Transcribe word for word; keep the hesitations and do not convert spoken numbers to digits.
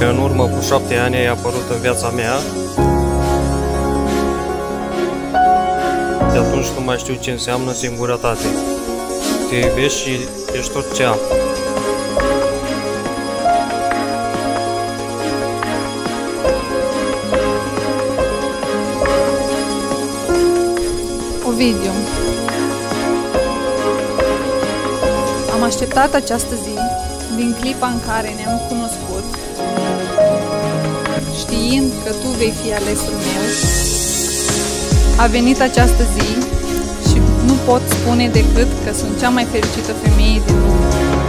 în urmă cu șapte ani ai apărut în viața mea. De atunci nu mai știu ce înseamnă singurătate. Te iubesc și ești tot ce am. Ovidiu. Am așteptat această zi din clipa în care ne-am cunoscut, știind că tu vei fi alesul meu. A venit această zi și nu pot spune decât că sunt cea mai fericită femeie din lume.